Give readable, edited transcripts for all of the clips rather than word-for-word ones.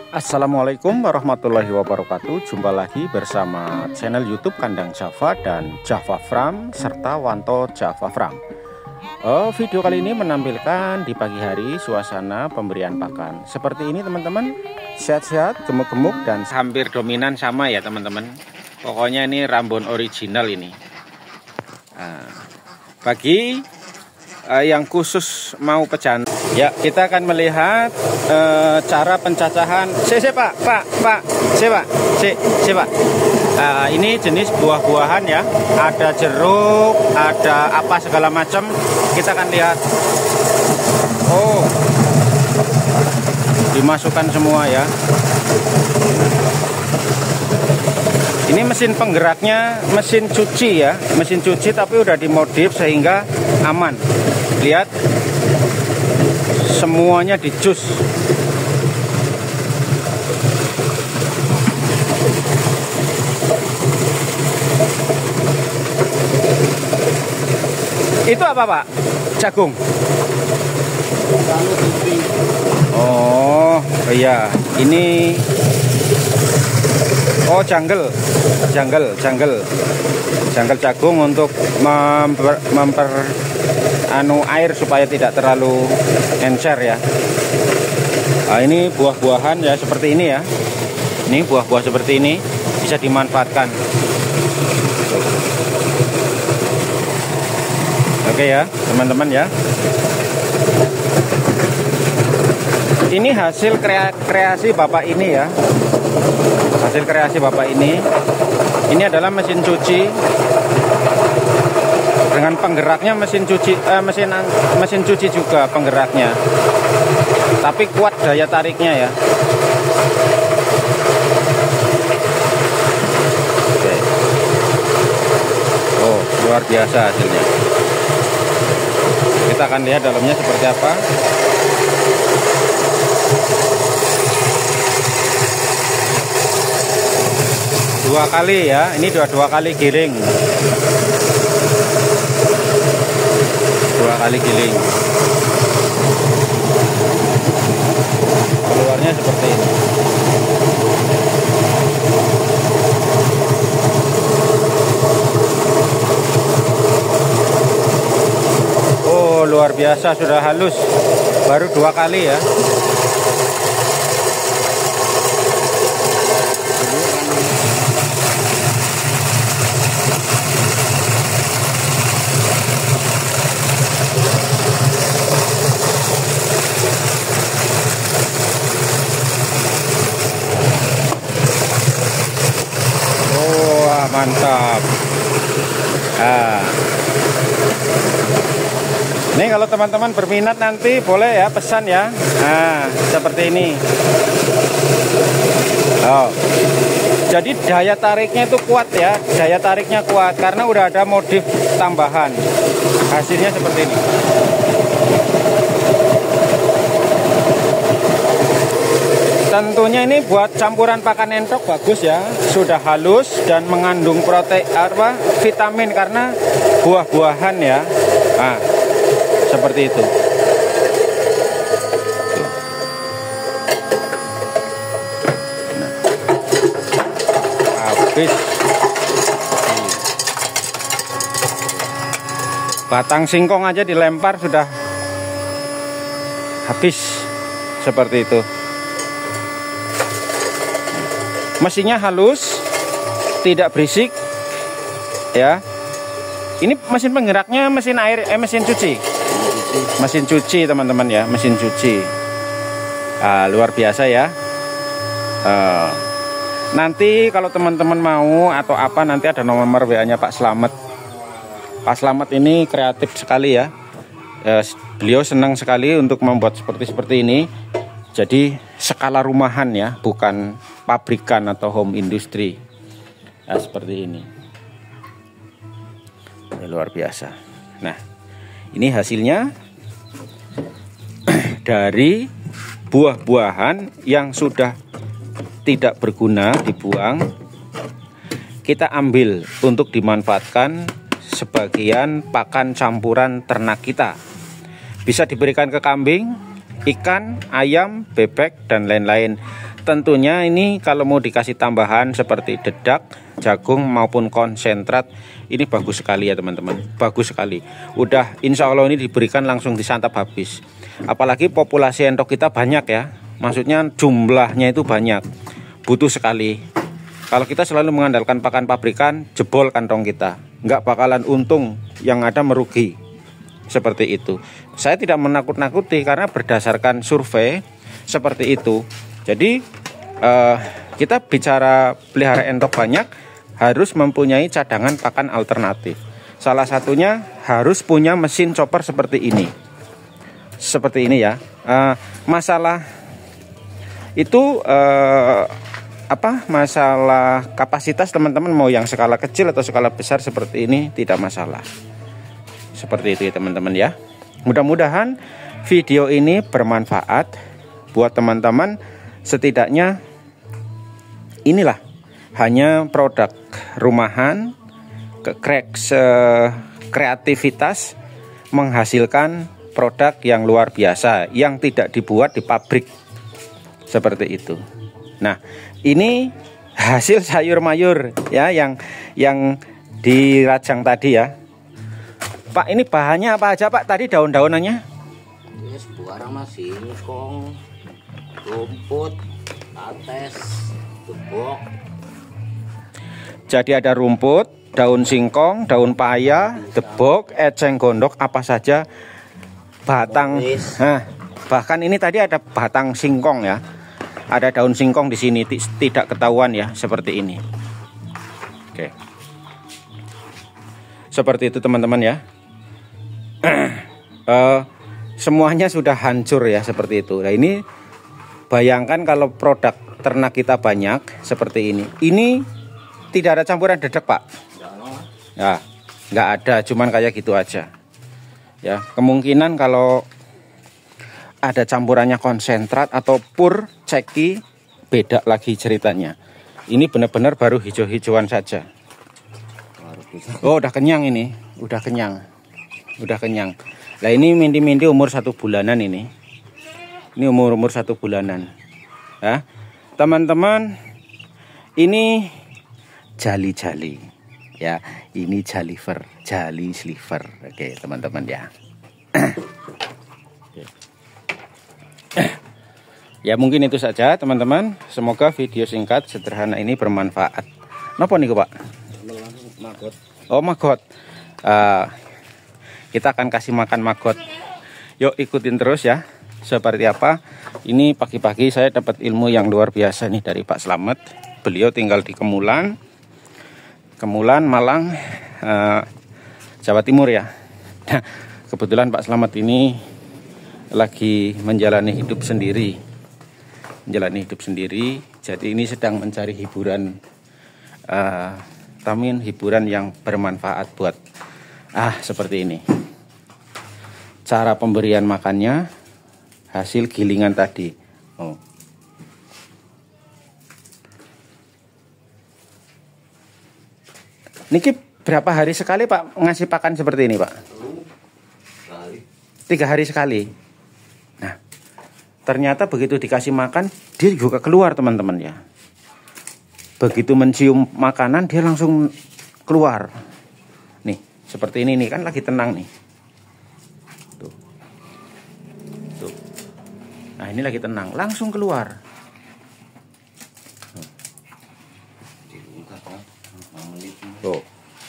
Assalamualaikum warahmatullahi wabarakatuh. Jumpa lagi bersama channel YouTube Kandang Java dan Java Farm serta Wanto Java Farm. Video kali ini menampilkan di pagi hari suasana pemberian pakan seperti ini teman-teman. Sehat-sehat, gemuk-gemuk dan hampir dominan sama ya teman-teman. Pokoknya ini Rambon original ini. Bagi yang khusus mau pejantan, ya kita akan melihat cara pencacahan. Pak. Ini jenis buah-buahan ya. Ada jeruk, ada apa segala macam. Kita akan lihat. Oh, dimasukkan semua ya. Ini mesin penggeraknya mesin cuci ya, mesin cuci tapi udah dimodif sehingga aman. Lihat, semuanya di jus. Itu apa Pak? Jagung. Oh iya, ini jungle jagung untuk air supaya tidak terlalu encer ya. Ini buah-buahan ya seperti ini ya. Ini buah-buah seperti ini bisa dimanfaatkan. Oke ya teman-teman ya. Ini hasil kreasi bapak ini ya. Hasil kreasi bapak ini. Ini adalah mesin cuci dengan penggeraknya mesin cuci juga penggeraknya. Tapi kuat daya tariknya ya. Oke. Oh, luar biasa hasilnya. Kita akan lihat dalamnya seperti apa. Dua kali ya, ini dua kali giling. Dua kali giling. Keluarnya seperti ini. Oh, luar biasa, sudah halus. Baru dua kali ya. Mantap. Ini kalau teman-teman berminat nanti boleh ya pesan ya. Seperti ini. Jadi daya tariknya itu kuat ya. Daya tariknya kuat karena udah ada modif tambahan. Hasilnya seperti ini. Tentunya ini buat campuran pakan entok bagus ya. Sudah halus dan mengandung vitamin karena buah-buahan ya. Seperti itu. Habis. Batang singkong aja dilempar sudah habis. Seperti itu. Mesinnya halus, tidak berisik, ya. Ini mesin penggeraknya mesin mesin cuci, mesin cuci teman-teman ya, mesin cuci. Luar biasa ya. Nanti kalau teman-teman mau atau apa nanti ada nomor WA-nya Pak Slamet. Pak Slamet ini kreatif sekali ya. Beliau senang sekali untuk membuat seperti ini. Jadi skala rumahan ya, bukan pabrikan atau home industry. Seperti ini. Luar biasa. Nah, ini hasilnya dari buah-buahan yang sudah tidak berguna dibuang. Kita ambil untuk dimanfaatkan sebagian pakan campuran ternak kita. Bisa diberikan ke kambing, ikan, ayam, bebek, dan lain-lain. tentunya ini kalau mau dikasih tambahan seperti dedak, jagung maupun konsentrat, ini bagus sekali ya teman-teman, bagus sekali. Udah insya Allah ini diberikan langsung disantap habis. Apalagi populasi entok kita banyak ya, maksudnya jumlahnya itu banyak, butuh sekali. Kalau kita selalu mengandalkan pakan pabrikan, jebol kantong kita, nggak bakalan untung, yang ada merugi. Seperti itu. Saya tidak menakut-nakuti karena berdasarkan survei seperti itu. Jadi kita bicara pelihara entok banyak, harus mempunyai cadangan pakan alternatif. Salah satunya harus punya mesin chopper seperti ini. Seperti ini ya. Masalah itu masalah kapasitas teman-teman mau yang skala kecil atau skala besar seperti ini tidak masalah. Seperti itu ya teman-teman ya. Mudah-mudahan video ini bermanfaat buat teman-teman. Setidaknya inilah hanya produk rumahan, kreativitas menghasilkan produk yang luar biasa yang tidak dibuat di pabrik. Seperti itu. Nah, ini hasil sayur mayur ya yang dirajang tadi ya. Pak, ini bahannya apa aja Pak? Tadi daun-daunannya? Yes, buah masih singkong, rumput, ates, debok. Jadi ada rumput, daun singkong, daun paya, debok, eceng gondok, apa saja, batang. Nah, bahkan ini tadi ada batang singkong ya. Ada daun singkong di sini, tidak ketahuan ya, seperti ini. Oke. Seperti itu teman-teman ya. Semuanya sudah hancur ya, seperti itu. Nah ini bayangkan kalau produk ternak kita banyak seperti ini. Ini tidak ada campuran dedek Pak. Ya, nggak ada, cuman kayak gitu aja. Ya, kemungkinan kalau ada campurannya konsentrat atau pur ceki, beda lagi ceritanya. Ini benar-benar baru hijau-hijauan saja. Oh, udah kenyang ini, udah kenyang. Udah kenyang. Nah ini mindi-mindi umur 1 bulanan ini. Ini umur 1 bulanan. Ya, teman-teman, ini jali-jali. Ya, ini jali sliver. Oke, teman-teman ya. Ya mungkin itu saja teman-teman. Semoga video singkat sederhana ini bermanfaat. Napa nih Pak? Magot. Oh magot. Kita akan kasih makan magot. Yuk ikutin terus ya. Seperti apa? Ini pagi-pagi saya dapat ilmu yang luar biasa nih dari Pak Slamet. Beliau tinggal di Kemulan, Malang, Jawa Timur ya. Nah, kebetulan Pak Slamet ini lagi menjalani hidup sendiri. Jadi ini sedang mencari hiburan, hiburan yang bermanfaat buat seperti ini. Cara pemberian makannya hasil gilingan tadi. Niki berapa hari sekali Pak ngasih pakan seperti ini Pak? 3 hari sekali. Nah, ternyata begitu dikasih makan dia juga keluar teman-teman ya. Begitu mencium makanan dia langsung keluar. Nih seperti ini nih, kan lagi tenang nih. Tuh. Nah ini lagi tenang, langsung keluar. Tuh.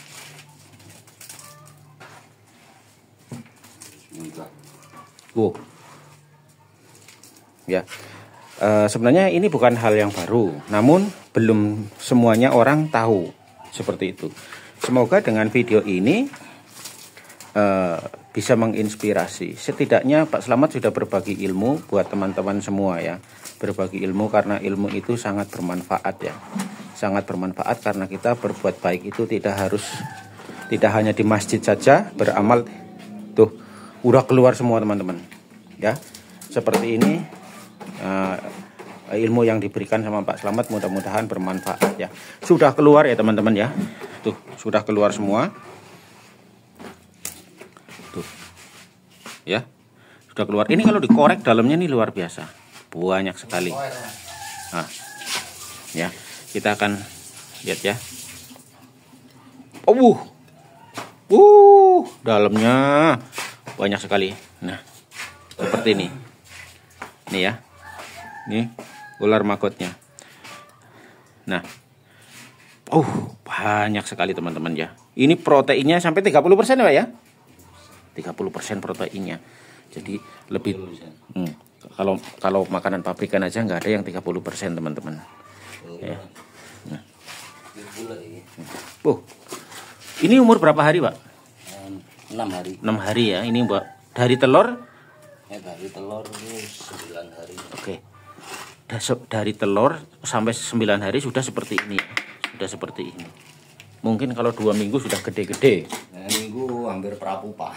Ya, sebenarnya ini bukan hal yang baru, namun belum semuanya orang tahu seperti itu. Semoga dengan video ini bisa menginspirasi. Setidaknya Pak Slamet sudah berbagi ilmu buat teman-teman semua ya. Berbagi ilmu karena ilmu itu sangat bermanfaat ya. Sangat bermanfaat karena kita berbuat baik itu tidak hanya di masjid saja beramal. Tuh, udah keluar semua teman-teman. Ya. Seperti ini ilmu yang diberikan sama Pak Slamet mudah-mudahan bermanfaat ya. Sudah keluar ya teman-teman ya. Tuh, sudah keluar semua. Tuh. Ya. Sudah keluar. Ini kalau dikorek dalamnya nih luar biasa. Banyak sekali. Nah, ya, kita akan lihat ya. Dalamnya banyak sekali. Nah, seperti ini. Nih ya. Nih ular magotnya. Nah. Banyak sekali teman-teman ya. Ini proteinnya sampai 30% ya, Pak ya? 30% proteinnya. Jadi lebih kalau makanan pabrikan aja nggak ada yang 30% teman-teman. Ya. Nah. Ini umur berapa hari, Pak? 6 hari. 6 hari ya. Ini, Mbak. Dari telur? Dari telur 9 hari. Oke. Dari telur sampai 9 hari sudah seperti ini. Sudah seperti ini. Mungkin kalau 2 minggu sudah gede-gede. Minggu hampir prapupa.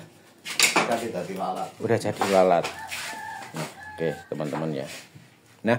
Udah jadi lalat. Oke, teman-teman ya. Nah.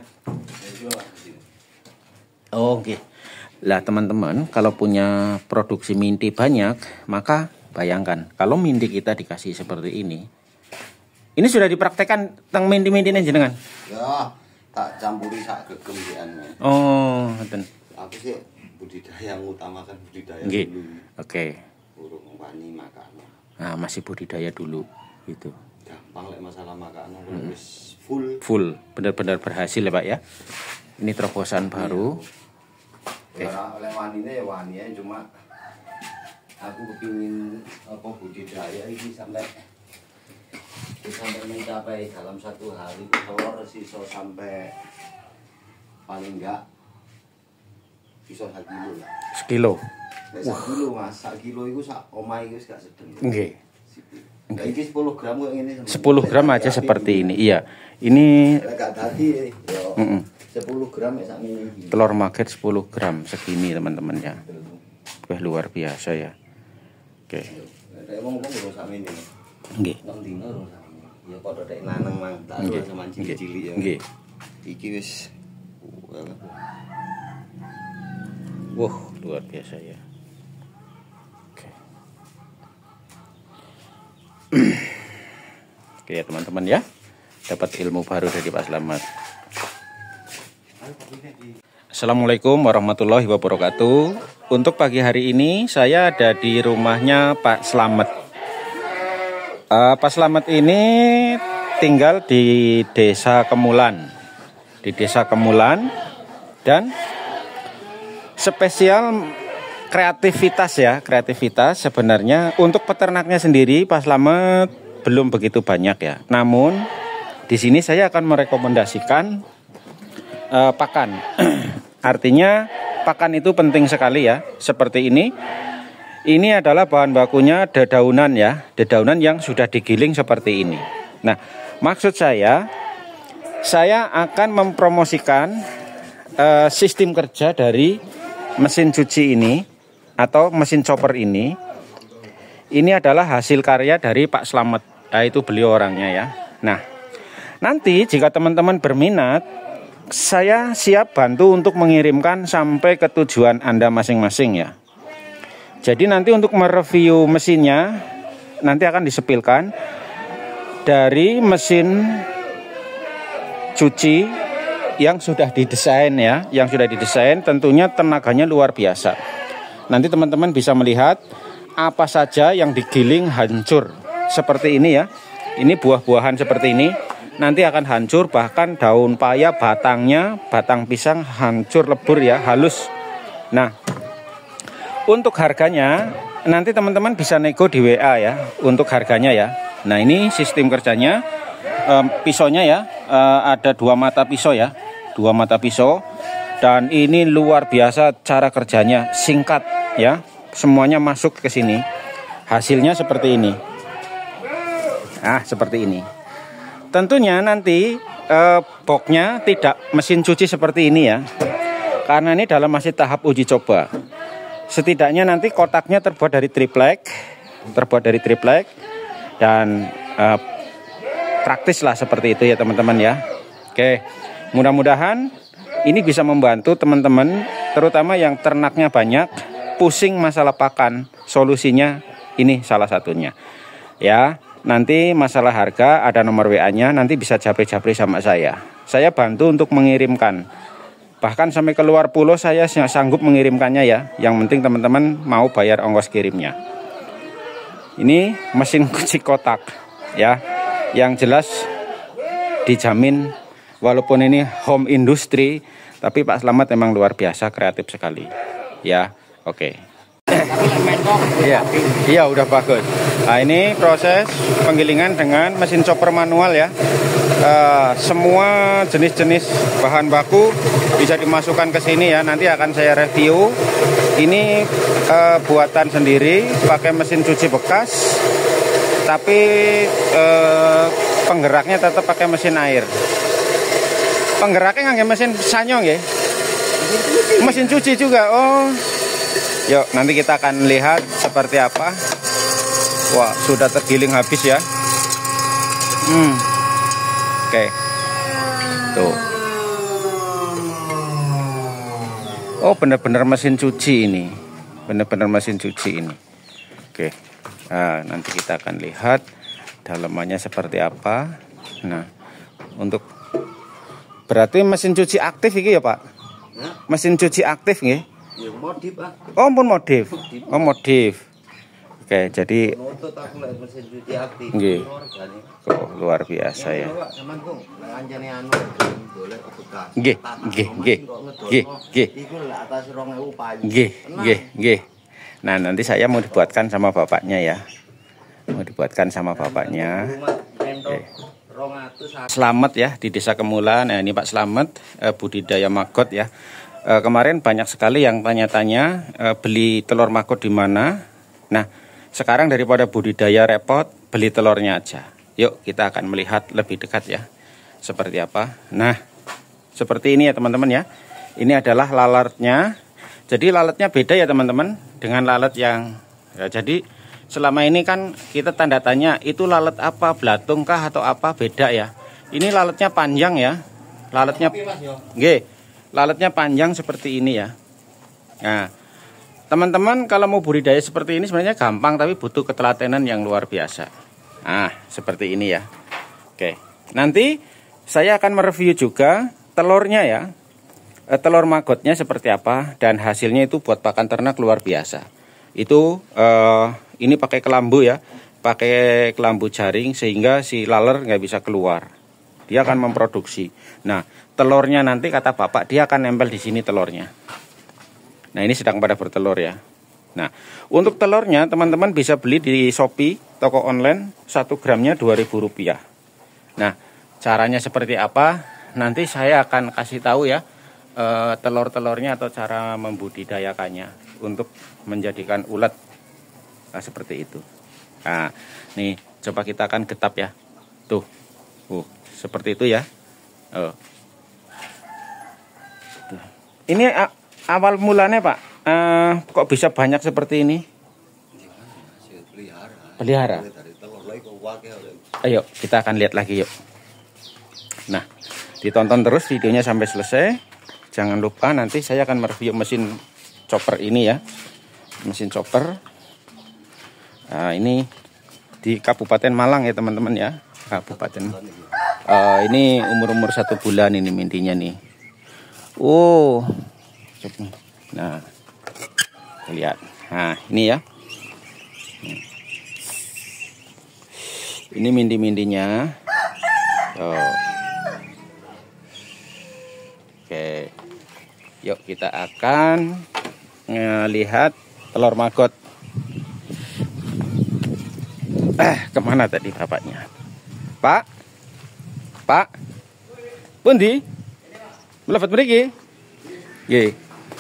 Oke. Lah teman-teman, kalau punya produksi minti banyak, maka bayangkan kalau minti kita dikasih seperti ini. Ini sudah dipraktekkan tentang minti-minti jenengan? Ya, tak campuri sak gegem. Oh, ngoten. Aku sih budidaya yang utamakan budidaya dulu. Oke. Burung wani makanan. Nah, masih budidaya dulu gitu. Gampang lek masalah makanan wis full. Benar-benar berhasil ya, Pak ya. Ini terobosan baru. Ya, oleh wanine ya wani cuma aku kepingin budidaya ini sampai mencapai dalam 1 hari telur sisa sampai paling enggak bisa 1 kilo lah. Sekilo. 1 kilo Mas, 1 kilo itu sak omah itu gak sedeng. Nggih. Iki 10 gram kok ngene. 10 gram aja seperti ini. Iya. Ini gak dadi yo. 10 gram sak ngene. Telur maggot 10 gram segini teman-teman ya. Wah, luar biasa ya. Oke. Nek wong-wong urus sak ngene. Nggih. Nang dino urus sak ngene. Ya padha nek naneng mang tak sama cilik-cilik ya. Nggih. Iki wis luar biasa ya. Oke. Oke ya teman-teman ya. Dapat ilmu baru dari Pak Slamet. Assalamualaikum warahmatullahi wabarakatuh. Untuk pagi hari ini saya ada di rumahnya Pak Slamet. Pak Slamet ini tinggal di Desa Kemulan. Di Desa Kemulan dan spesial kreativitas sebenarnya untuk peternaknya sendiri Pak Slamet belum begitu banyak ya. Namun di sini saya akan merekomendasikan pakan. Artinya pakan itu penting sekali ya. Seperti ini. Ini adalah bahan bakunya dedaunan ya. Dedaunan yang sudah digiling seperti ini. Nah, maksud saya akan mempromosikan sistem kerja dari mesin cuci ini atau mesin chopper ini. Ini adalah hasil karya dari Pak Slamet. Nah, itu beliau orangnya ya. Nah, nanti jika teman-teman berminat, saya siap bantu untuk mengirimkan sampai ke tujuan Anda masing-masing ya. Jadi nanti untuk mereview mesinnya nanti akan disepilkan dari mesin cuci yang sudah didesain ya, yang sudah didesain tentunya tenaganya luar biasa. Nanti teman-teman bisa melihat apa saja yang digiling hancur seperti ini ya. Ini buah-buahan seperti ini nanti akan hancur, bahkan daun paya, batangnya, batang pisang hancur lebur ya, halus. Nah, untuk harganya nanti teman-teman bisa nego di WA ya, untuk harganya ya. Nah, ini sistem kerjanya, pisaunya ya, ada 2 mata pisau ya, 2 mata pisau. Dan ini luar biasa cara kerjanya, singkat ya, semuanya masuk ke sini. Hasilnya seperti ini. Nah, seperti ini. Tentunya nanti boxnya tidak mesin cuci seperti ini ya, karena ini dalam masih tahap uji coba. Setidaknya nanti kotaknya terbuat dari triplek, dan praktis lah seperti itu ya teman-teman ya. Oke, mudah-mudahan ini bisa membantu teman-teman, terutama yang ternaknya banyak, pusing masalah pakan. Solusinya ini salah satunya ya. Nanti masalah harga ada nomor WA-nya, nanti bisa japri-japri sama saya. Saya bantu untuk mengirimkan Bahkan sampai ke luar pulau saya sanggup mengirimkannya ya. Yang penting teman-teman mau bayar ongkos kirimnya. Ini mesin cuci kotak ya. Yang jelas dijamin walaupun ini home industry, tapi Pak Slamet memang luar biasa kreatif sekali. Ya, oke. Iya, udah bagus. Nah, ini proses penggilingan dengan mesin chopper manual ya. Semua jenis-jenis bahan baku bisa dimasukkan ke sini ya. Nanti akan saya review. Ini buatan sendiri pakai mesin cuci bekas, tapi penggeraknya tetap pakai mesin air. Penggeraknya nggak mesin sanyong ya. Mesin cuci juga. Oh. Yuk, nanti kita akan lihat seperti apa. Wah, sudah tergiling habis ya. Oke. Tuh. Oh, benar-benar mesin cuci ini. Benar-benar mesin cuci ini. Oke. Nah, nanti kita akan lihat dalamannya seperti apa. Nah, untuk berarti mesin cuci aktif ini ya, Pak? Mesin cuci aktif nggih? Ya modif, Pak. Oh, pun modif. Oh, modif. Oke, jadi nggih. Oh, luar biasa ya. Nggih, nggih, nggih. Nggih, nggih. Nggih. Nah, nanti saya mau dibuatkan sama bapaknya ya. Mau dibuatkan sama bapaknya. Oke. Slamet ya di Desa Kemulan. Nah, ini Pak Slamet budidaya maggot ya. Kemarin banyak sekali yang tanya-tanya beli telur maggot di mana. Nah, sekarang daripada budidaya repot, beli telurnya aja. Yuk kita akan melihat lebih dekat ya. Seperti apa. Nah, seperti ini ya teman-teman ya. Ini adalah lalatnya. Jadi lalatnya beda ya teman-teman dengan lalat yang ya, jadi selama ini kan kita tanda tanya itu lalat apa, belatung kah atau apa, beda ya. Ini lalatnya panjang ya. Lalatnya nggih. Lalatnya panjang seperti ini ya. Nah, teman-teman kalau mau budidaya seperti ini sebenarnya gampang, tapi butuh ketelatenan yang luar biasa. Nah, seperti ini ya. Oke. Nanti saya akan mereview juga telurnya ya. Telur maggotnya seperti apa dan hasilnya itu buat pakan ternak luar biasa. Itu ini pakai kelambu ya. Pakai kelambu jaring sehingga si laler nggak bisa keluar. Dia akan memproduksi. Nah, telurnya nanti kata bapak dia akan nempel di sini telurnya. Nah, ini sedang pada bertelur ya. Nah, untuk telurnya teman-teman bisa beli di Shopee, toko online, 1 gramnya Rp2.000. Nah, caranya seperti apa? Nanti saya akan kasih tahu ya telur-telurnya atau cara membudidayakannya untuk menjadikan ulat. Nah, seperti itu. Nah, nih coba kita akan getap ya. Tuh. Seperti itu ya. Ini awal mulanya Pak, kok bisa banyak seperti ini? Pelihara. Ayo kita akan lihat lagi yuk. Nah, ditonton terus videonya sampai selesai. Jangan lupa nanti saya akan mereview mesin chopper ini ya. Mesin chopper. Nah, ini di Kabupaten Malang ya teman-teman ya. Kabupaten. Ini umur 1 bulan ini mintinya nih. Oh. Nah. Lihat. Nah, ini ya. Ini minti-mintinya. Oke. Yuk kita akan melihat telur maggot. Kemana tadi bapaknya? Pak? Pak? Pundi? Mlebet mriki? Nggih.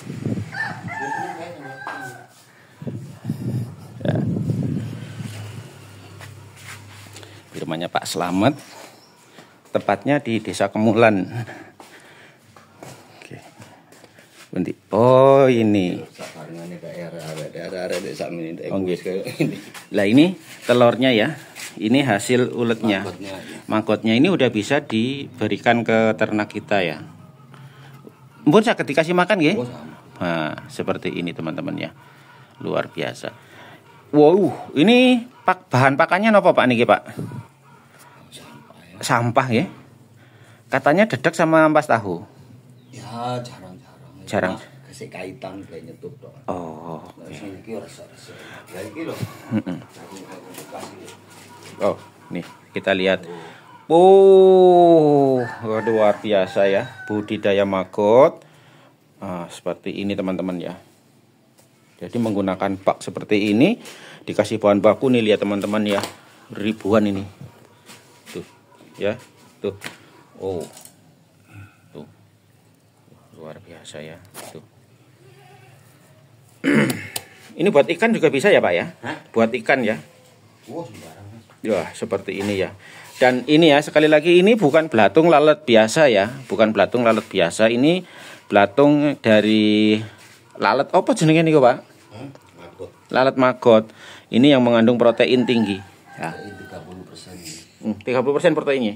Ya. Di rumahnya Pak Slamet. Tepatnya di Desa Kemulan. Oke. Pundi? Oh, ini. Lah ini telurnya ya. Ini hasil uletnya. Maggotnya ini udah bisa diberikan ke ternak kita ya. Mpun saged dikasih makan nggih? Nah, seperti ini teman-teman ya. Luar biasa. Wow, ini bahan pakannya apa Pak niki, Pak? Sampah ya. Katanya dedek sama ampas tahu. Ya, jarang jarang. Kasih kaitan kayak nyetup tok. Oh. Sing iki ora resik. Lah iki lho. Oh, nih kita lihat. Oh, luar biasa ya, budidaya maggot. Seperti ini teman-teman ya. Jadi menggunakan bak seperti ini, dikasih bahan baku nih, lihat teman-teman ya, ribuan ini. Tuh, ya, tuh. Oh, tuh, luar biasa ya. Tuh. Ini buat ikan juga bisa ya Pak ya? Hah? Buat ikan ya? Wah, sembarangan. Ya, seperti ini ya. Dan ini ya, sekali lagi ini bukan belatung lalat biasa ya, bukan belatung lalat biasa. Ini belatung dari lalat apa jenenge niku, Pak? Maggot. Lalat maggot. Ini yang mengandung protein tinggi. Ya. 30%. 30% proteinnya.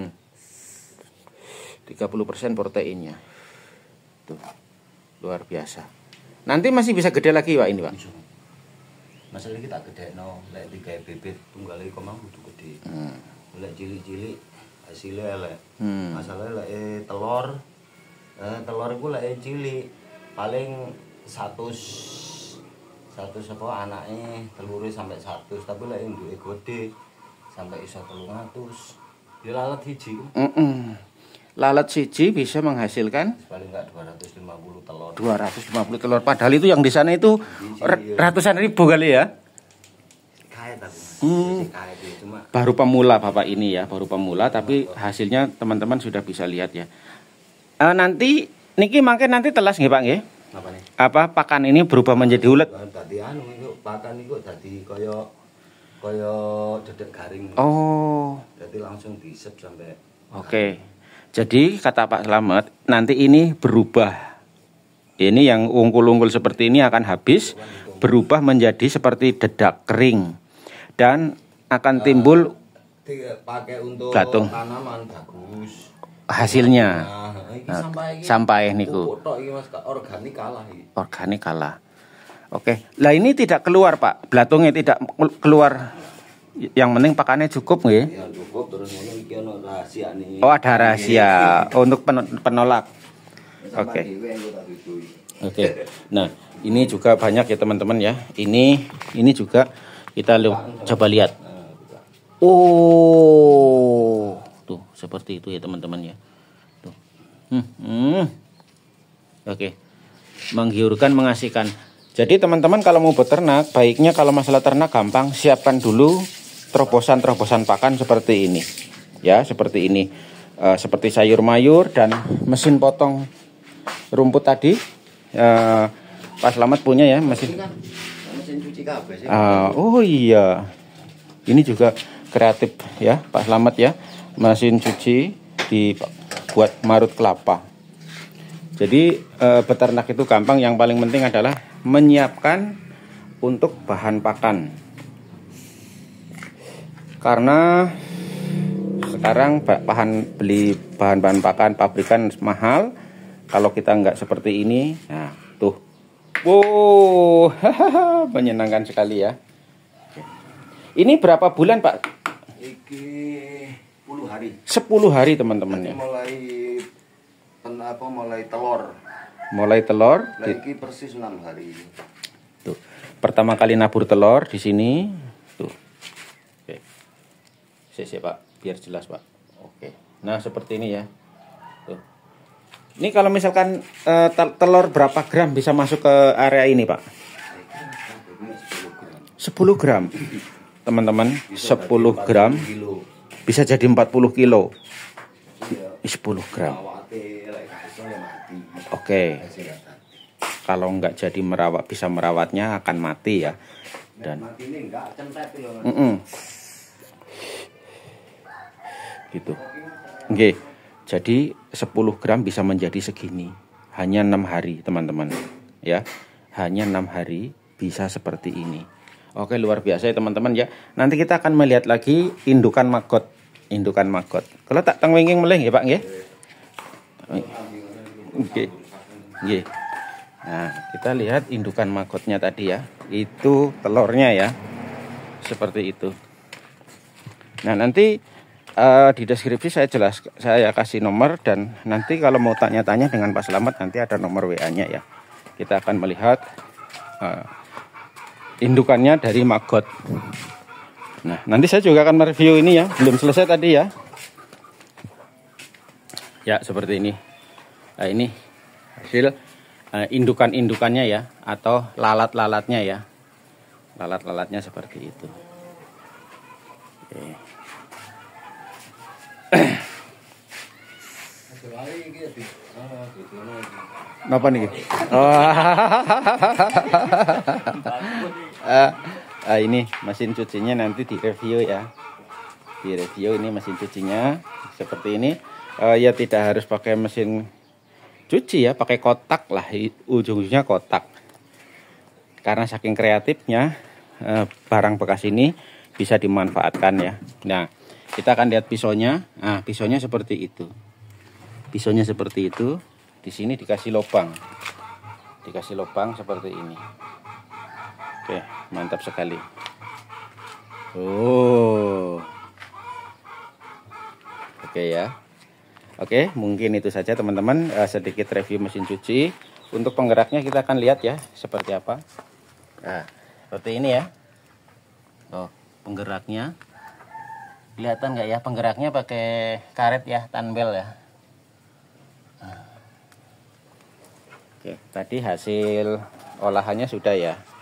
30% proteinnya. Tuh. Luar biasa. Nanti masih bisa gede lagi, Pak, ini, Pak. Masalah kita gede no, lek digawe bibit tunggal iki kok mau kudu gede. Lek cilik-cilik hasilnya elek. Masalah lek telur iku lek cilik paling 100 apa anake telure sampai 100, tapi lek induke gede sampai iso 300. Ya lalat siji. Lalat siji bisa menghasilkan Paling enggak 250 telur. 250 telur. Padahal itu yang di sana itu ratusan ribu kali ya. Kayak tapi kayak cuma Baru pemula Bapak ini ya, baru pemula, tapi hasilnya teman-teman sudah bisa lihat ya. Nanti niki mungkin nanti telas nggih Pak nggih? apa nih? Apa pakan ini berubah menjadi ulet? Dadi anu iku pakan iku dadi kaya dedek garing. Oh. Jadi langsung diisep sampai. Oke. Jadi kata Pak Slamet, nanti ini berubah. Ini yang ungkul-ungkul seperti ini akan habis, berubah menjadi seperti dedak kering. Dan akan timbul pakai untuk belatung. tanaman bagus. Hasilnya. Iki Sampai niku. Tok iki Mas, organik kalah iki. Organik kalah. Oke. Lah ini tidak keluar, Pak. Belatungnya tidak keluar. Yang penting pakannya cukup nggih? Ya cukup, terus ngono iki ono rahasia nih. Oh, ada rahasia untuk penolak. Oke. Oke. Nah, ini juga banyak ya teman-teman ya. Ini juga kita coba lihat. Oh, tuh seperti itu ya teman-teman ya. Tuh. Oke. Menggiurkan, mengasihkan. Jadi teman-teman kalau mau beternak, baiknya kalau masalah ternak gampang, siapkan dulu terobosan-terobosan pakan seperti ini. Ya, seperti ini. Seperti sayur mayur dan mesin potong rumput tadi. Pak Slamet punya ya mesin. Mesin cuci kabeh sih. Oh iya. Ini juga kreatif ya Pak Slamet ya. Mesin cuci dibuat marut kelapa. Jadi beternak itu gampang, yang paling penting adalah menyiapkan untuk bahan pakan. Karena sekarang beli bahan-bahan pakan pabrikan mahal. Kalau kita nggak seperti ini, nah tuh, wow, menyenangkan sekali ya. Ini berapa bulan Pak? Iki 10 hari. 10 hari teman-teman ya. Mulai telur. Mulai telur. Lagi persis 6 hari. Tuh, pertama kali nabur telur di sini. Tuh. Oke. Sisi Pak, biar jelas Pak. Oke. Nah seperti ini ya. Tuh. Ini kalau misalkan telur berapa gram bisa masuk ke area ini Pak? 10 gram. Teman-teman, 10 gram bisa jadi 40 kilo. 10 gram. Oke. Kalau nggak jadi bisa merawatnya akan mati ya. Dan gitu. Oke. Jadi 10 gram bisa menjadi segini. Hanya 6 hari, teman-teman. Ya. Hanya 6 hari bisa seperti ini. Oke, luar biasa ya, teman-teman ya. Nanti kita akan melihat lagi indukan maggot. Indukan maggot. Kalau tak tengwinging meleh ya, Pak nggih. Oke. Nggih. Nah, kita lihat indukan maggotnya tadi ya. Itu telurnya ya. Seperti itu. Nah, nanti di deskripsi saya kasih nomor, dan nanti kalau mau tanya-tanya dengan Pak Slamet nanti ada nomor WA-nya ya. Kita akan melihat indukannya dari Maggot. Nah, nanti saya juga akan mereview ini ya, belum selesai tadi ya. Ya, seperti ini. Nah, ini hasil indukan-indukannya ya, atau lalat-lalatnya ya. Lalat-lalatnya seperti itu. Oke. Napa nih? Oh. Ini mesin cucinya nanti direview ya. Direview ini mesin cucinya seperti ini. Ya tidak harus pakai mesin cuci ya, pakai kotak lah, ujung-ujungnya kotak. Karena saking kreatifnya barang bekas ini bisa dimanfaatkan ya. Nah, kita akan lihat pisaunya. Nah, pisaunya seperti itu. Pisaunya seperti itu. Di sini dikasih lubang. Dikasih lubang seperti ini. Oke, mantap sekali. Oh. Oke ya. Oke, mungkin itu saja teman-teman, sedikit review mesin cuci. Untuk penggeraknya kita akan lihat ya seperti apa. Nah, seperti ini ya. Tuh, penggeraknya. Kelihatan nggak ya, penggeraknya pakai karet ya, tanbel ya. Oke, tadi hasil olahannya sudah ya.